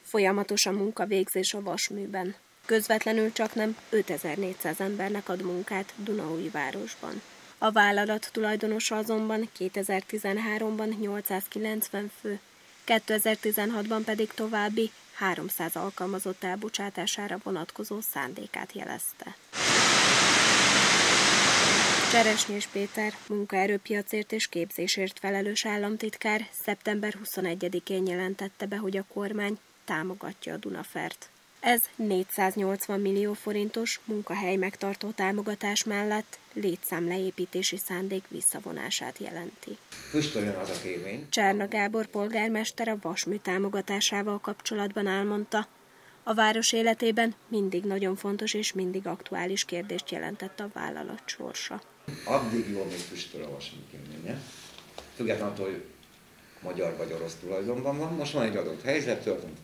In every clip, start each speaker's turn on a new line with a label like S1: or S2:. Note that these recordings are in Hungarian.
S1: Folyamatos a munkavégzés a vasműben. Közvetlenül csaknem 5400 embernek ad munkát Dunaújvárosban. A vállalat tulajdonosa azonban 2013-ban 890 fő, 2016-ban pedig további 300 alkalmazott elbocsátására vonatkozó szándékát jelezte. Cseresnyés Péter, munkaerőpiacért és képzésért felelős államtitkár szeptember 21-én jelentette be, hogy a kormány támogatja a Dunafert. Ez 480 millió forintos munkahely megtartó támogatás mellett létszámleépítési szándék visszavonását jelenti. Csárna Gábor polgármester a vasmű támogatásával kapcsolatban elmondta, a város életében mindig nagyon fontos és mindig aktuális kérdést jelentett a vállalat sorsa.
S2: Addig jó, még Püspöl a vasműköménye. Függetlenül attól, hogy magyar vagy orosz tulajdonban van. Most van egy adott helyzet, történt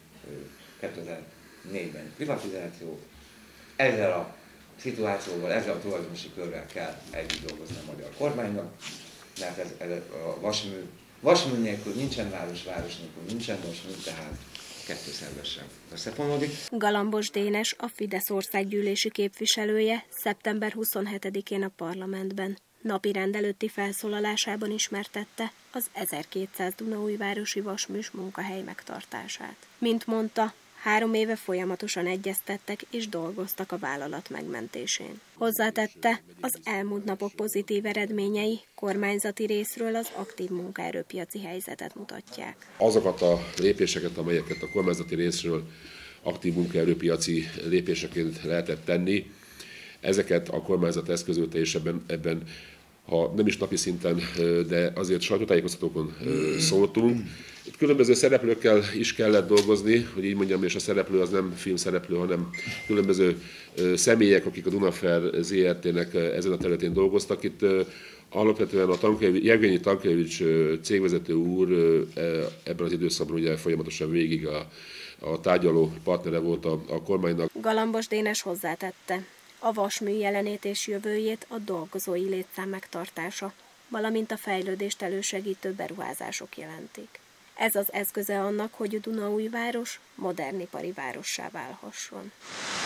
S2: 2004-ben privatizáció. Ezzel a szituációval, ezzel a tulajdonosi körrel kell együtt dolgozni a magyar kormánynak, mert ez a vasmű nélkül nincsen város, város nélkül nincsen vasmű, tehát kettőszervesen összefonódik.
S1: Galambos Dénes, a Fidesz országgyűlési képviselője szeptember 27-én a parlamentben napirend előtti felszólalásában ismertette az 1200 dunaújvárosi vasműs munkahely megtartását. Mint mondta, 3 éve folyamatosan egyeztettek és dolgoztak a vállalat megmentésén. Hozzátette, az elmúlt napok pozitív eredményei kormányzati részről az aktív munkaerőpiaci helyzetet mutatják.
S3: Azokat a lépéseket, amelyeket a kormányzati részről aktív munkaerőpiaci lépéseként lehetett tenni, ezeket a kormányzat eszközölte, és ebben ha nem is napi szinten, de azért sajtótájékoztatókon szóltunk. Itt különböző szereplőkkel is kellett dolgozni, hogy így mondjam, és a szereplő az nem filmszereplő, hanem különböző személyek, akik a Dunafer ZRT-nek ezen a területén dolgoztak. Itt alapvetően a Jevgenyi Tankjevics cégvezető úr ebben az időszakban ugye folyamatosan végig a tárgyaló partnere volt a kormánynak.
S1: Galambos Dénes hozzátette, a vasmű jelenét és jövőjét a dolgozói létszám megtartása, valamint a fejlődést elősegítő beruházások jelentik. Ez az eszköze annak, hogy Dunaújváros modern ipari várossá válhasson.